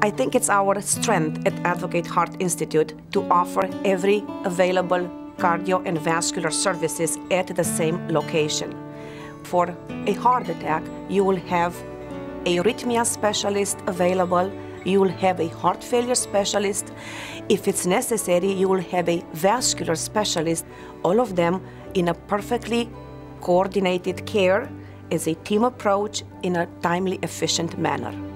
I think it's our strength at Advocate Heart Institute to offer every available cardio and vascular services at the same location. For a heart attack, you will have a arrhythmia specialist available, you will have a heart failure specialist. If it's necessary, you will have a vascular specialist, all of them in a perfectly coordinated care as a team approach in a timely, efficient manner.